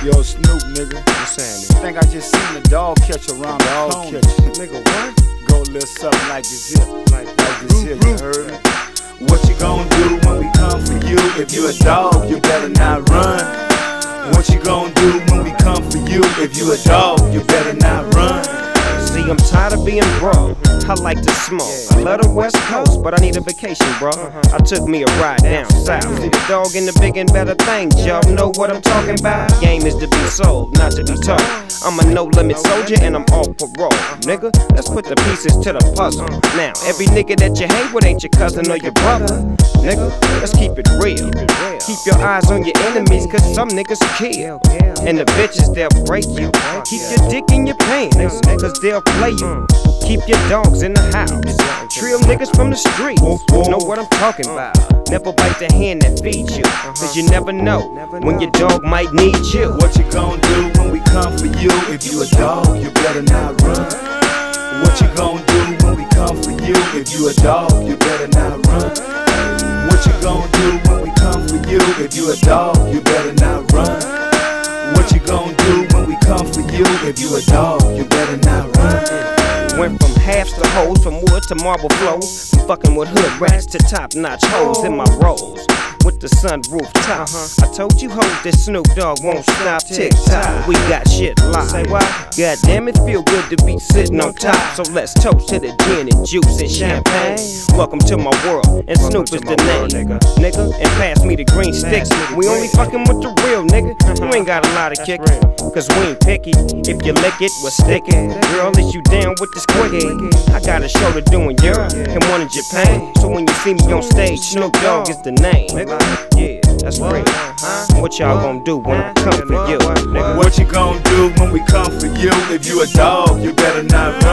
Yo, Snoop, nigga. What's happening? Think I just seen a dog catch around the corner. Nigga, what? Go a little something like this here. Like this here, you heard me? What you gon' do when we come for you? If you a dog, you better not run. What you gon' do when we come for you? If you a dog, you better not run. See, I'm tired of being broke. I like to smoke. I love the West Coast, but I need a vacation, bro. I took me a ride down south. See the dog in the big and better things. Y'all know what I'm talking about. Game is to be sold, not to be told. I'm a no-limit soldier and I'm off parole. Nigga, let's put the pieces to the puzzle. Now, every nigga that you hang with ain't your cousin or your brother. Nigga, let's keep it real. Keep your eyes on your enemies, cause some niggas kill. And the bitches, they'll break you. Keep your dick in your pants, cause they'll play you. Keep your dogs in the house. Trill niggas from the streets. Know what I'm talking about. Never bite the hand that feeds you, cause you never know when your dog might need you. What you gon' do when we come for you? If you a dog, you better not run. What you gon' do when we come for you? If you a dog, you better not run. What you gon' do when we come for you? If you a dog, you better not run. What you gon' do when we come for you? If you a dog, you better not run. Went from halves to hoes, from wood to marble flows, from fucking with hood rats to top-notch hoes in my rolls. With the sunroof top, I told you hoes that Snoop Dogg won't stop. Tick-tock, we got shit locked. Say what? God damn, it feel good to be sitting on top. So let's toast to the gin and juice and champagne. Welcome to my world, and Snoop is the name, nigga. And pass me the green sticks. We only fucking with the real nigga. You ain't got a lot of kick, cause we ain't picky. If you lick it, we'll stick it. Girl, is you down with this quickie? I got a show to do in Europe and one in Japan. So when you see me on stage, Snoop Dogg is the name. Yeah, that's real. What y'all gon' do when I come for you? Nigga? What you gon' do when we come for you? If you a dog, you better not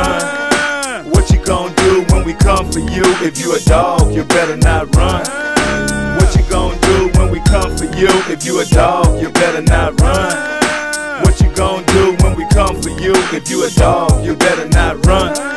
run. What you gon' do when we come for you? If you a dog, you better not run. What you gon' do when we come for you? If you a dog, you better not run. What you gon' do when we come for you? If you a dog, you better not run.